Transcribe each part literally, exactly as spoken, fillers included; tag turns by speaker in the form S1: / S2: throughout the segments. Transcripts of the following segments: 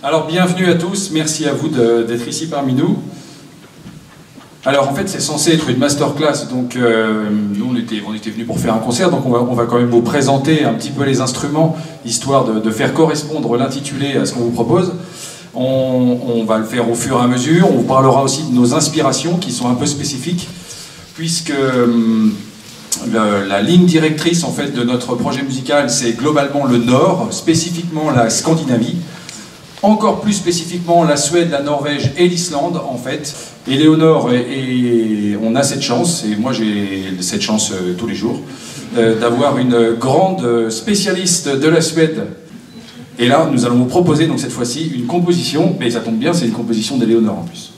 S1: Alors bienvenue à tous, merci à vous d'être ici parmi nous. Alors en fait c'est censé être une masterclass, donc euh, nous on était, on était venus pour faire un concert, donc on va, on va quand même vous présenter un petit peu les instruments, histoire de, de faire correspondre l'intitulé à ce qu'on vous propose. On, on va le faire au fur et à mesure, on vous parlera aussi de nos inspirations qui sont un peu spécifiques, puisque euh, le, la ligne directrice en fait de notre projet musical c'est globalement le Nord, spécifiquement la Scandinavie. Encore plus spécifiquement la Suède, la Norvège et l'Islande en fait. Et Léonore, et, et on a cette chance, et moi j'ai cette chance euh, tous les jours, euh, d'avoir une grande spécialiste de la Suède. Et là, nous allons vous proposer donc cette fois-ci une composition, mais ça tombe bien, c'est une composition d'Éléonore en plus.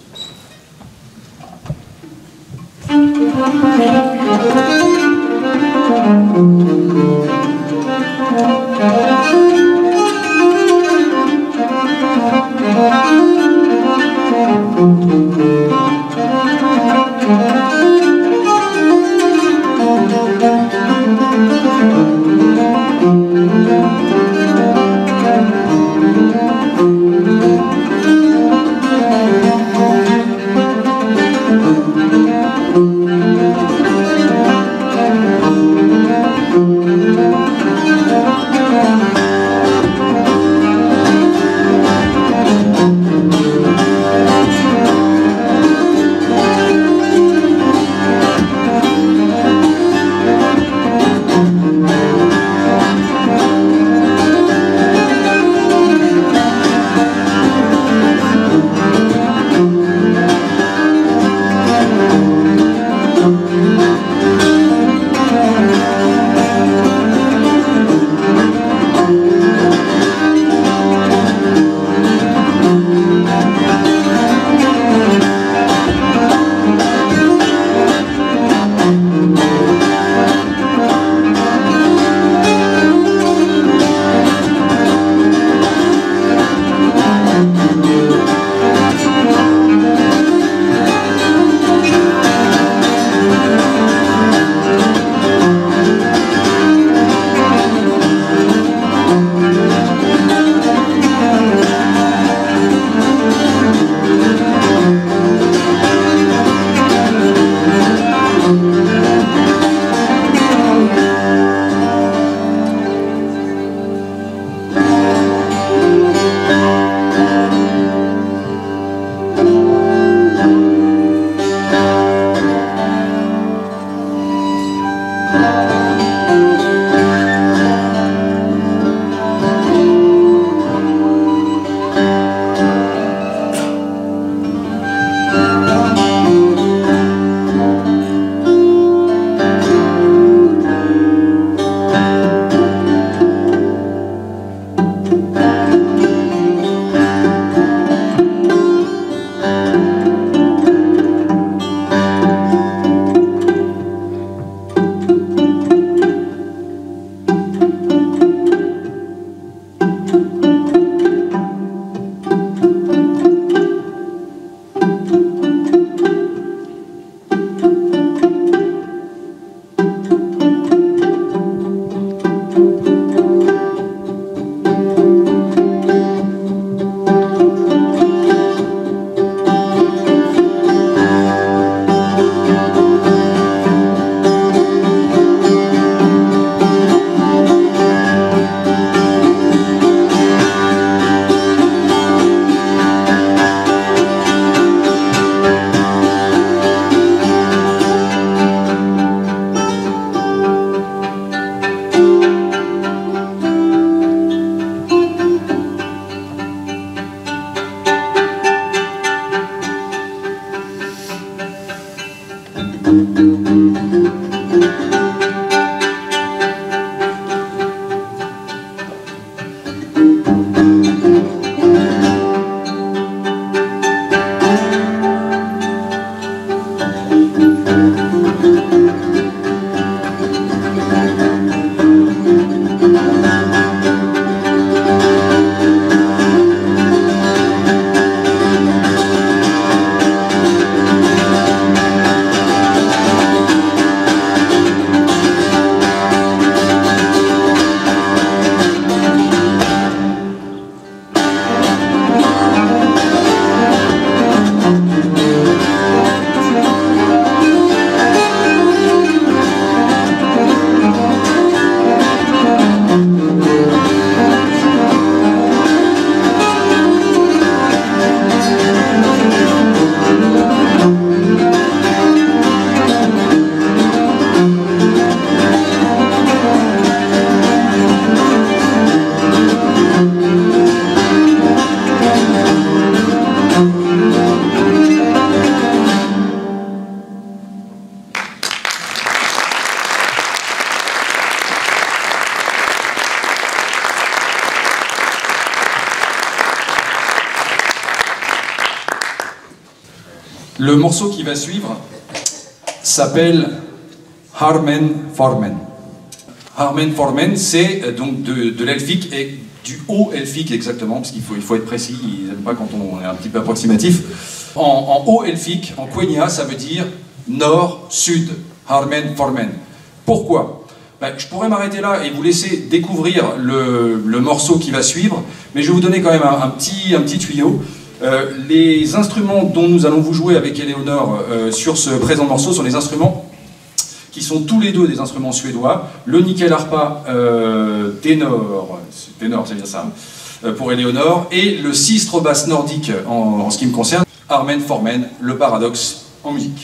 S1: Le morceau qui va suivre s'appelle Harmen Formen. Harmen Formen, c'est donc de, de l'elfique et du haut elfique exactement, parce qu'il faut, il faut être précis, ils n'aiment pas quand on est un petit peu approximatif. En, en haut elfique, en Quenya, ça veut dire nord, sud, Harmen Formen. Pourquoi? Ben, je pourrais m'arrêter là et vous laisser découvrir le, le morceau qui va suivre, mais je vais vous donner quand même un, un, petit, un petit tuyau. Euh, les instruments dont nous allons vous jouer avec Éléonore euh, sur ce présent morceau sont les instruments qui sont tous les deux des instruments suédois. Le nickel harpa euh, ténor, ténor c'est bien ça, euh, pour Éléonore, et le sistre basse nordique en, en ce qui me concerne, Harmen Formen, le paradoxe en musique.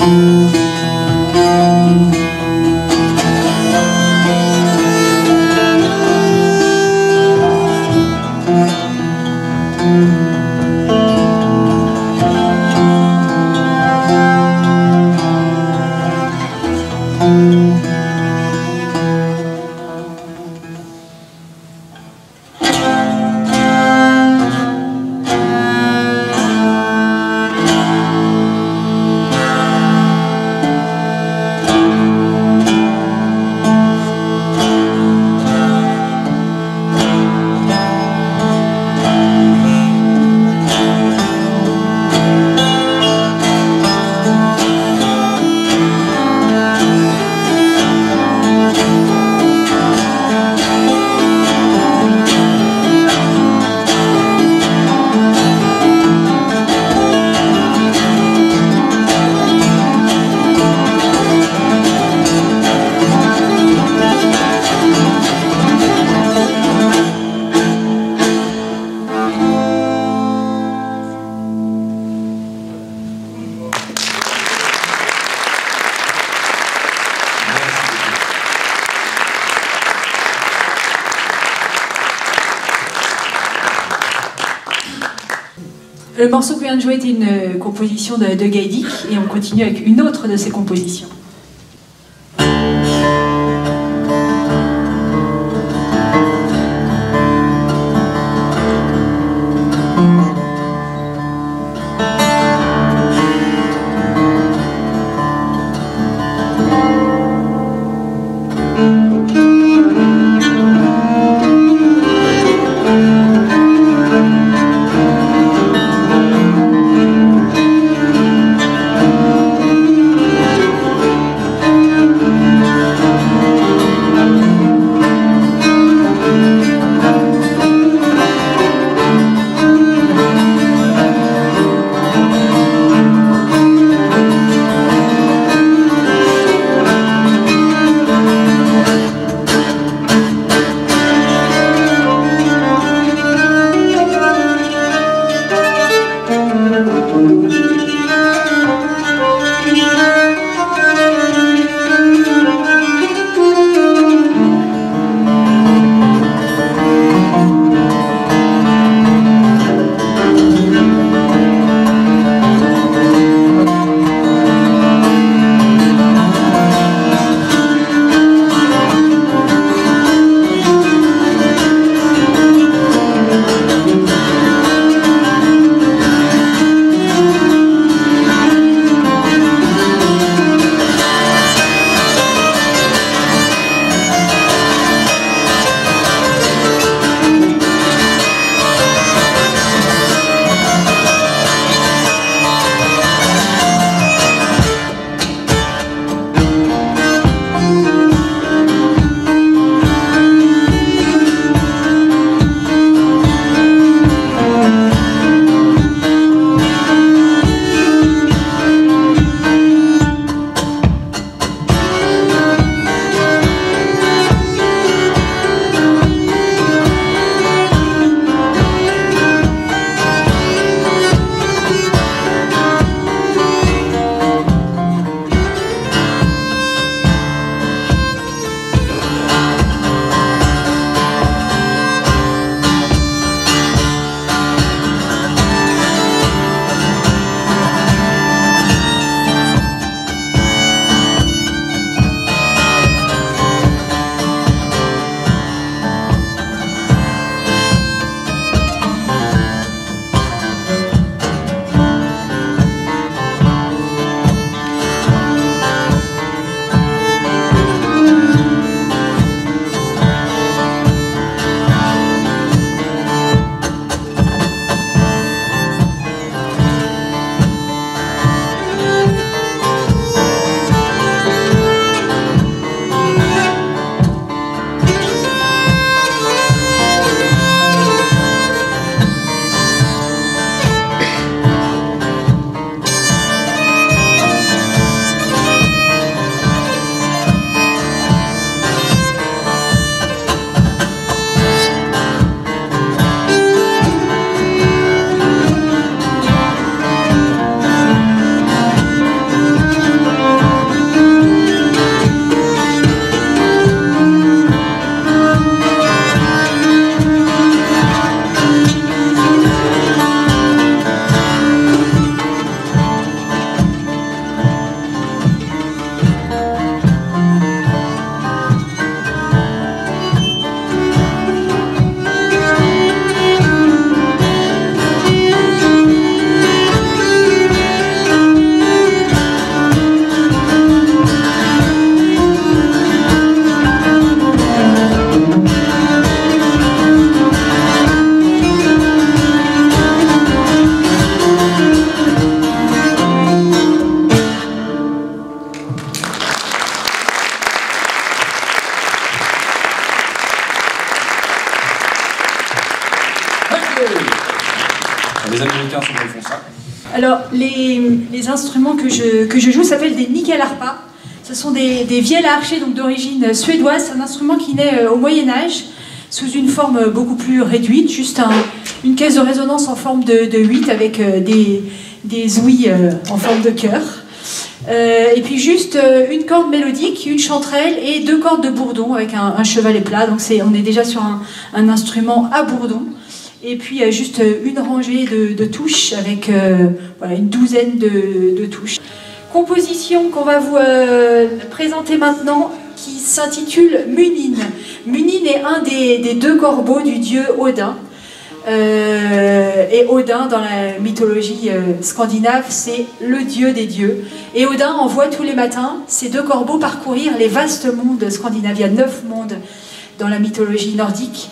S2: Le morceau que vient de jouer était une composition de, de Gaïdic, et on continue avec une autre de ses compositions.
S3: Thank
S2: Alors, les, les instruments que je, que je joue s'appellent des nickel-harpas. Ce sont des, des vielles à archer, donc d'origine suédoise. C'est un instrument qui naît au Moyen-Âge, sous une forme beaucoup plus réduite, juste un, une caisse de résonance en forme de, de huit avec des, des ouïes en forme de cœur. Euh, et puis juste une corde mélodique, une chanterelle et deux cordes de bourdon avec un, un chevalet plat. Donc c'est, on est déjà sur un, un instrument à bourdon. Et puis euh, juste une rangée de, de touches avec euh, voilà, une douzaine de, de touches. Composition qu'on va vous euh, présenter maintenant qui s'intitule Munin. Munin est un des, des deux corbeaux du dieu Odin. Euh, et Odin, dans la mythologie euh, scandinave, c'est le dieu des dieux. Et Odin envoie tous les matins ces deux corbeaux parcourir les vastes mondes scandinaves. Il y a neuf mondes dans la mythologie nordique.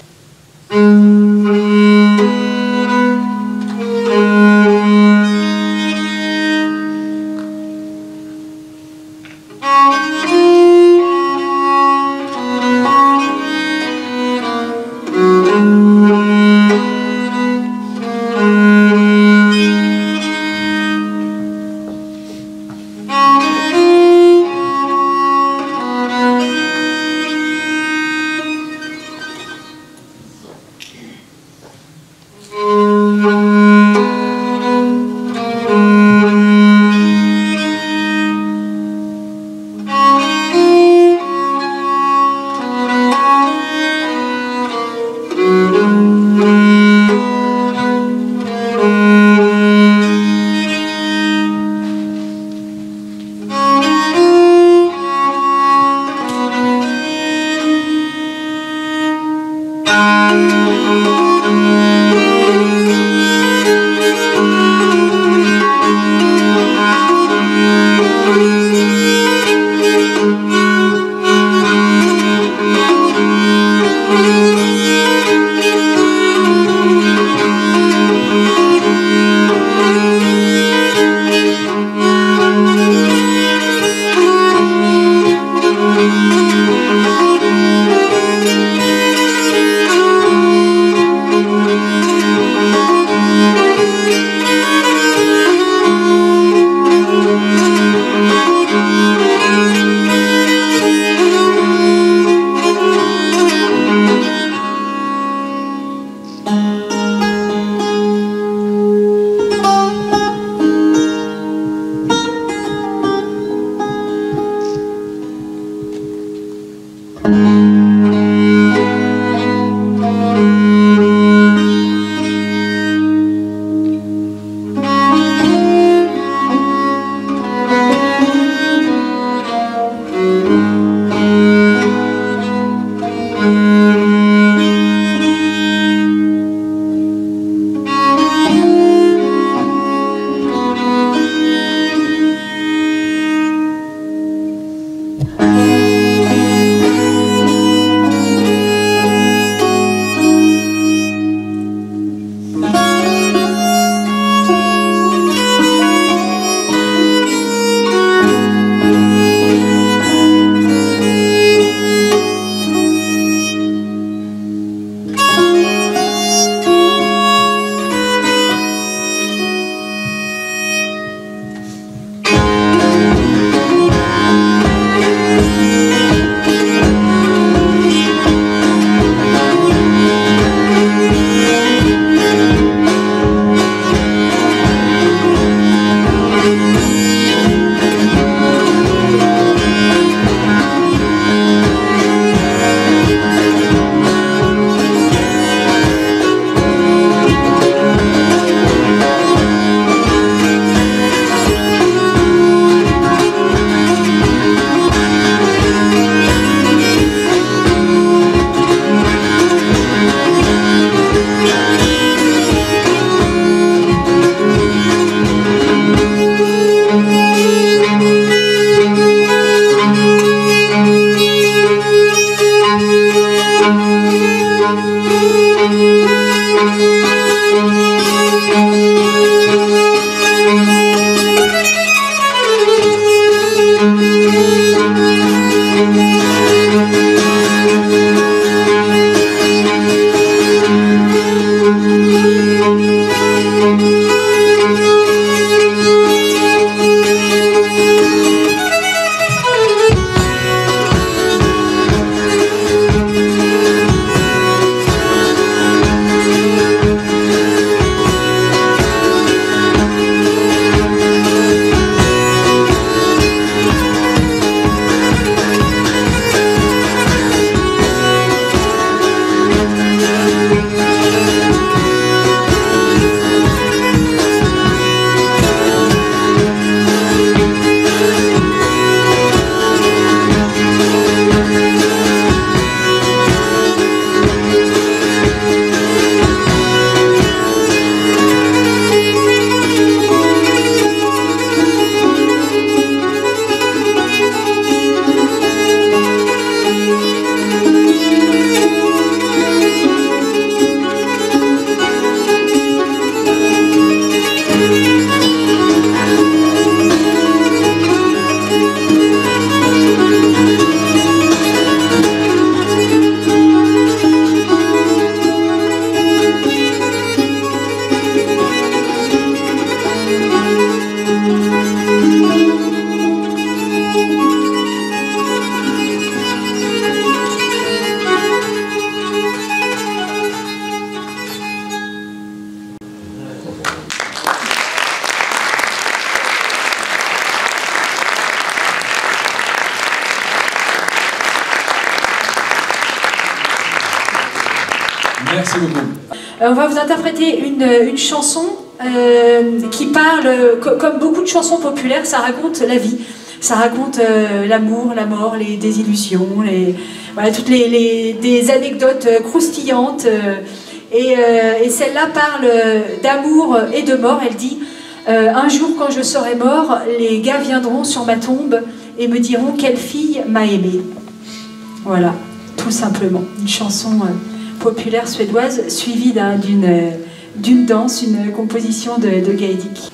S1: Merci beaucoup.
S2: Euh, on va vous interpréter une, une chanson euh, qui parle, co comme beaucoup de chansons populaires, ça raconte la vie. Ça raconte euh, l'amour, la mort, les désillusions, les, voilà, toutes les, les des anecdotes croustillantes. Euh, et euh, et celle-là parle d'amour et de mort. Elle dit euh, « Un jour, quand je serai mort, les gars viendront sur ma tombe et me diront quelle fille m'a aimé. » Voilà, tout simplement. Une chanson euh, populaire suédoise suivie d'un, d'une, euh, d'une danse, une composition de, de Gaïdic.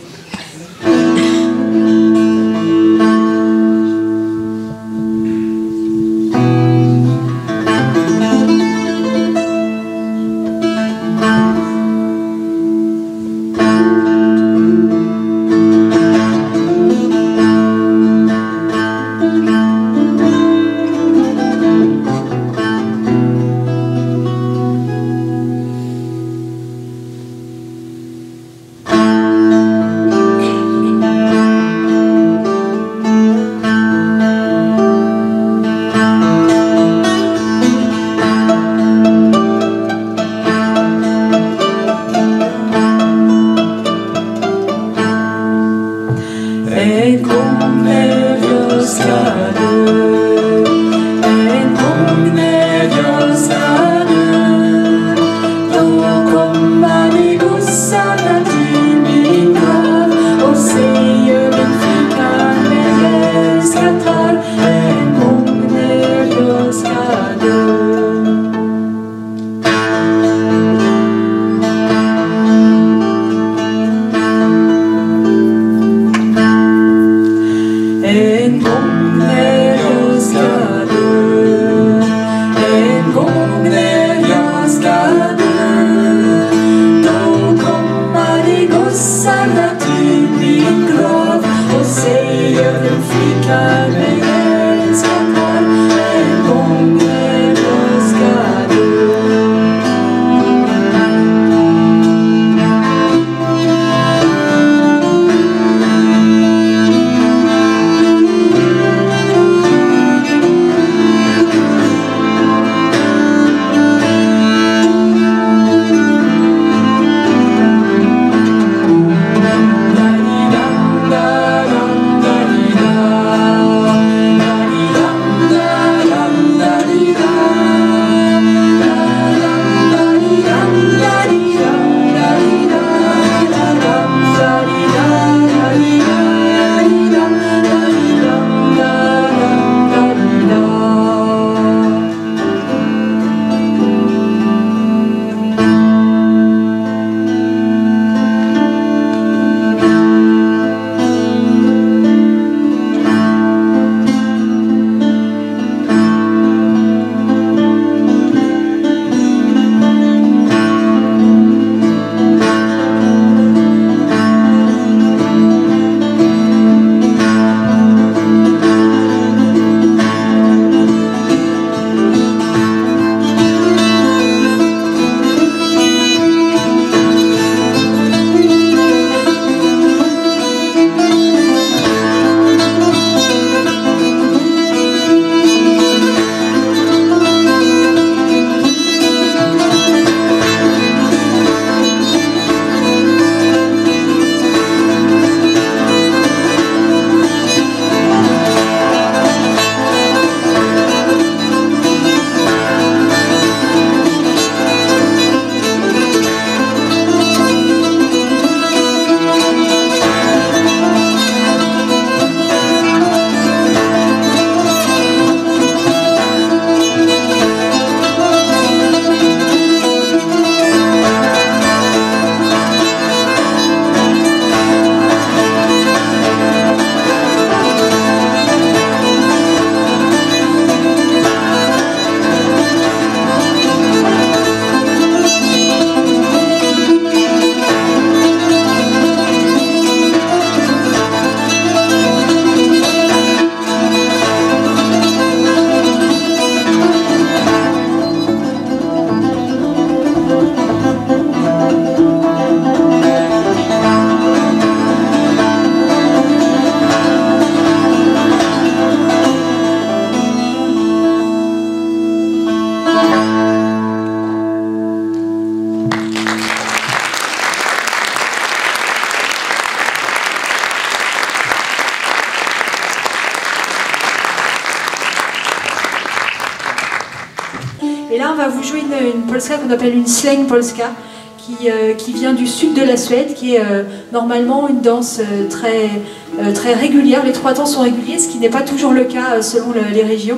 S2: Et là, on va vous jouer une, une polska qu'on appelle une slang polska, qui, euh, qui vient du sud de la Suède, qui est euh, normalement une danse euh, très, euh, très régulière. Les trois temps sont réguliers, ce qui n'est pas toujours le cas euh, selon le, les régions.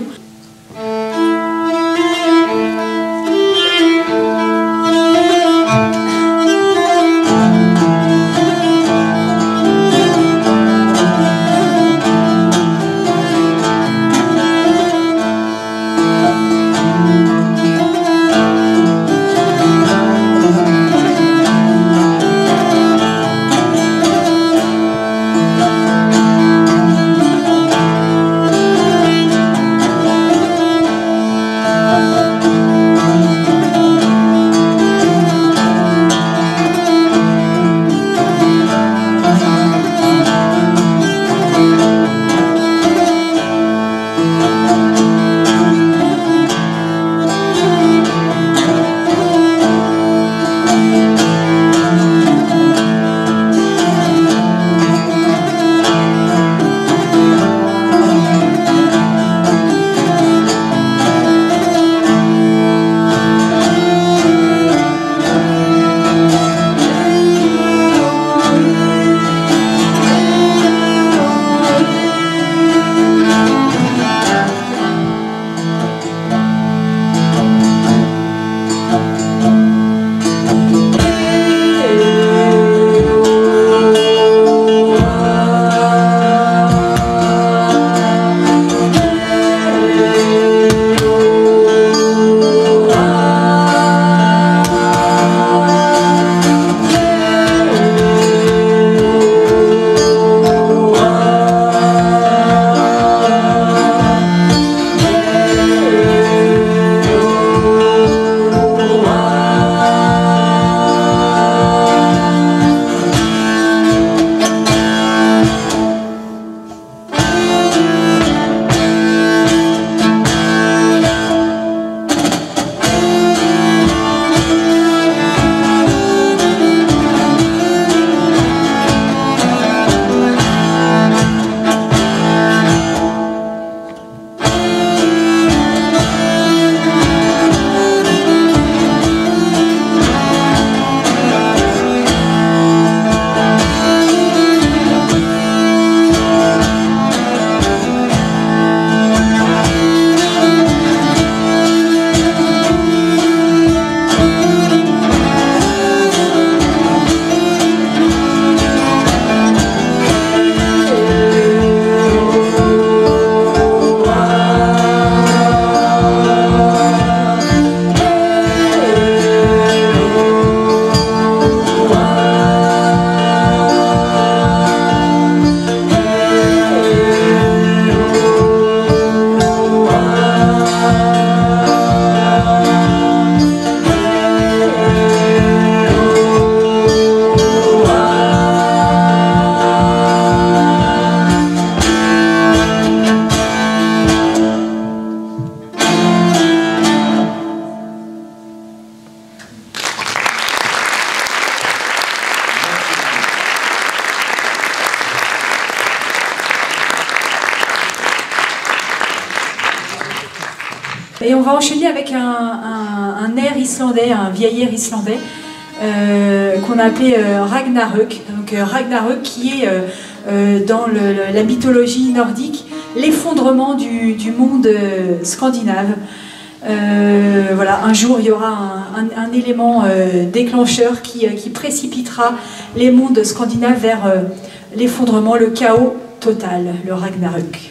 S2: Et on va enchaîner avec un, un, un air islandais, un vieil air islandais, euh, qu'on a appelé euh, Ragnarök. Donc euh, Ragnarök qui est euh, euh, dans le, le, la mythologie nordique l'effondrement du, du monde euh, scandinave. Euh, voilà, un jour il y aura un, un, un élément euh, déclencheur qui, euh, qui précipitera les mondes scandinaves vers euh, l'effondrement, le chaos total, le Ragnarök.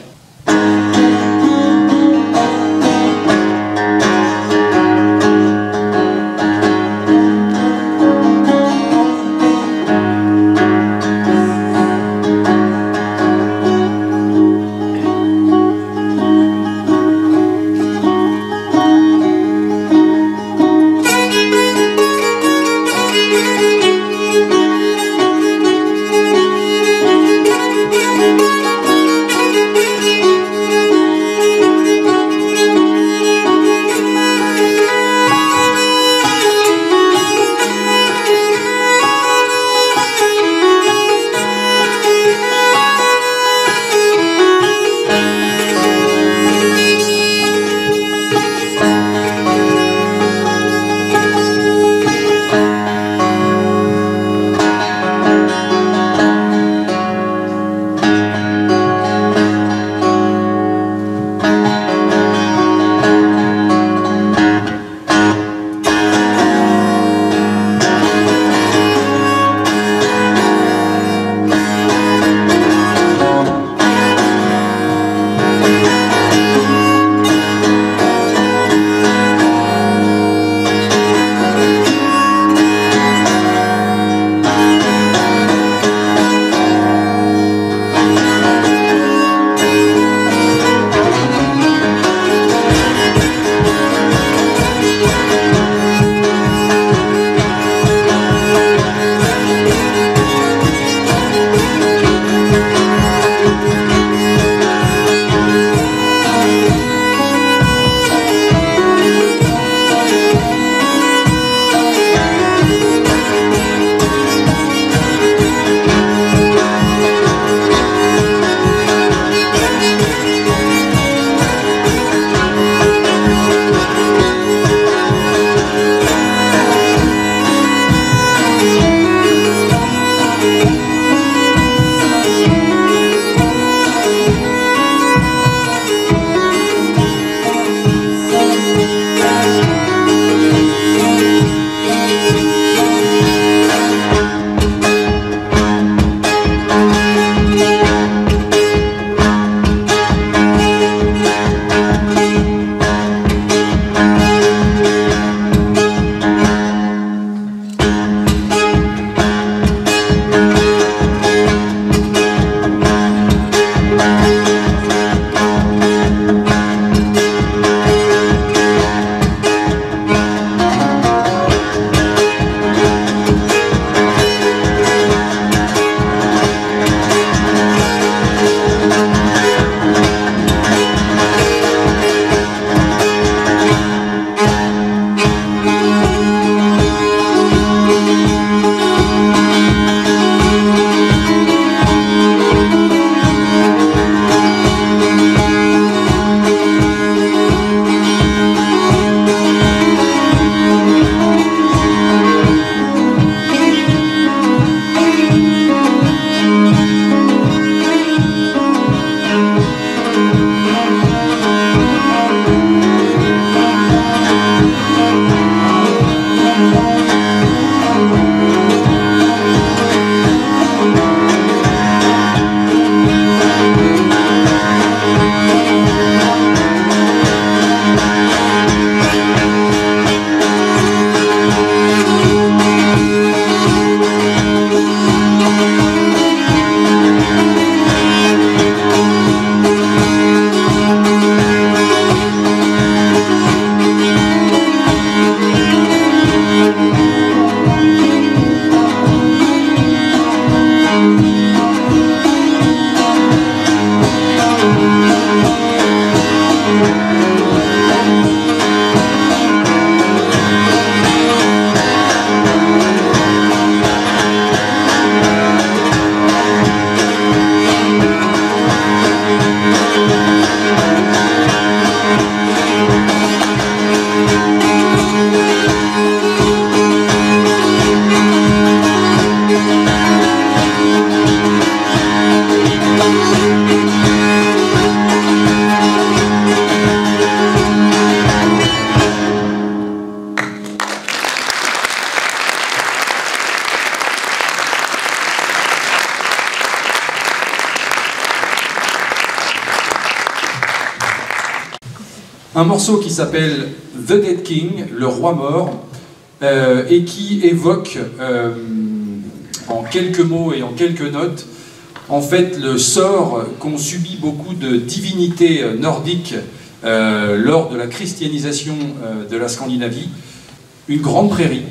S1: Un morceau qui s'appelle The Dead King, le roi mort, euh, et qui évoque euh, en quelques mots et en quelques notes en fait le sort qu'ont subi beaucoup de divinités nordiques euh, lors de la christianisation euh, de la Scandinavie. Une grande prairie,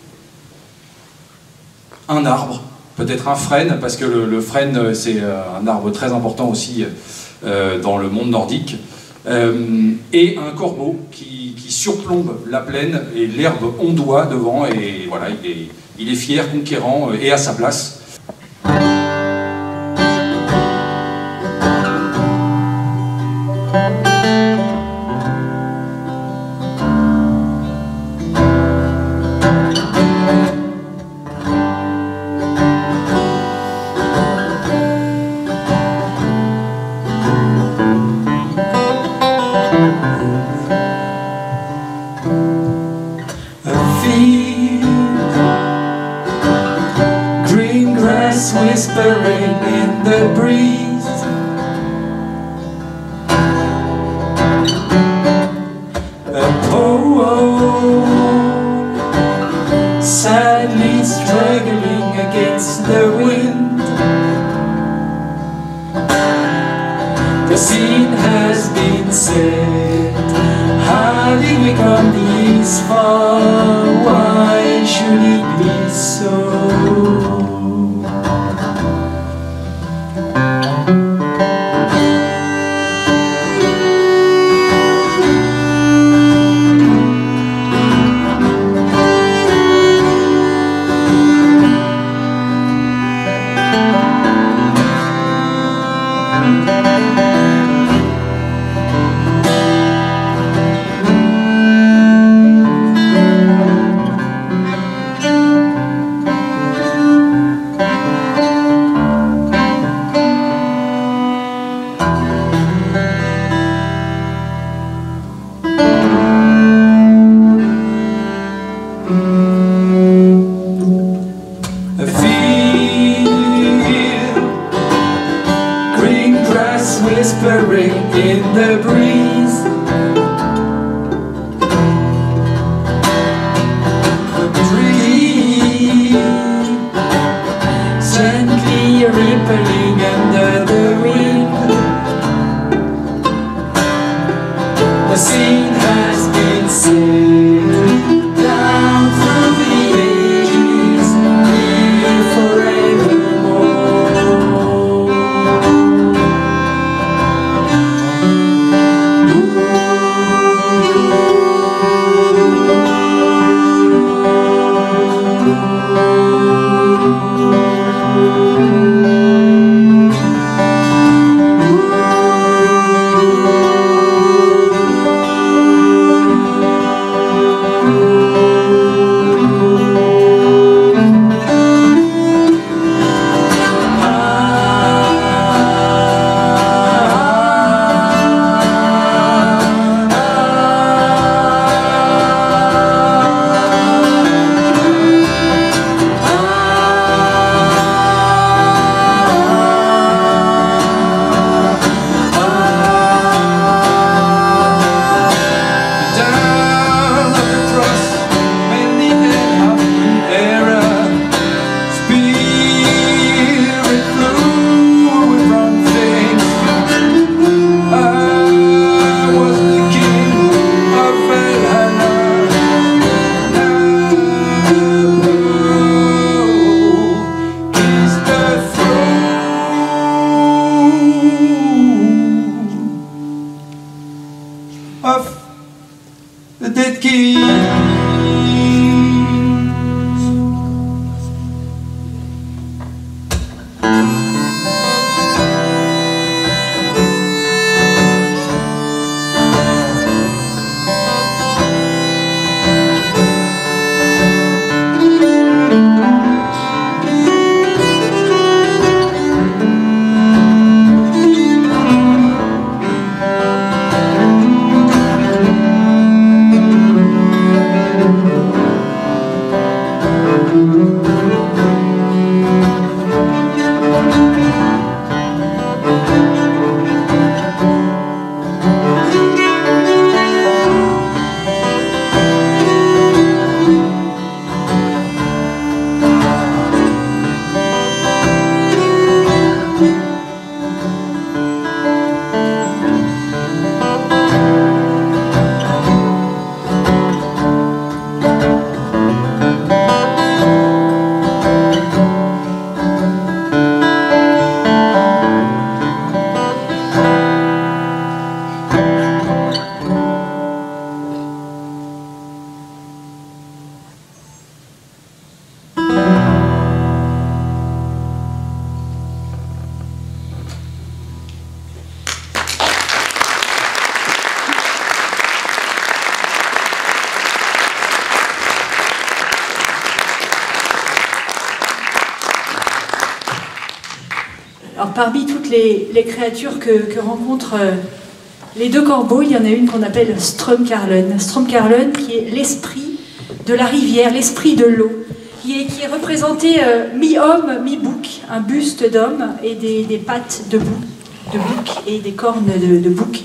S1: un arbre, peut-être un frêne, parce que le, le frêne c'est un arbre très important aussi euh, dans le monde nordique, euh, et un corbeau qui, qui surplombe la plaine et l'herbe ondoie devant, et voilà, il est, il est fier, conquérant et à sa place.
S3: Whispering in the breeze, a poem sadly struggling against the wind. The scene has been set. How did we come this far? Why should it be so? Whispering in the breeze, dream gently rippling under the wind. The scene has been set down through the ages, here forevermore. Of the Dead King.
S2: parmi toutes les, les créatures que, que rencontrent euh, les deux corbeaux, il y en a une qu'on appelle Strömkarlen. Strömkarlen, qui est l'esprit de la rivière, l'esprit de l'eau, qui est, qui est représenté euh, mi-homme, mi-bouc, un buste d'homme et des, des pattes de, bouc, de bouc et des cornes de, de bouc.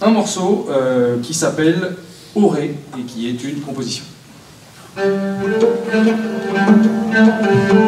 S1: un morceau euh, qui s'appelle Auré et qui est une composition.
S3: Thank you.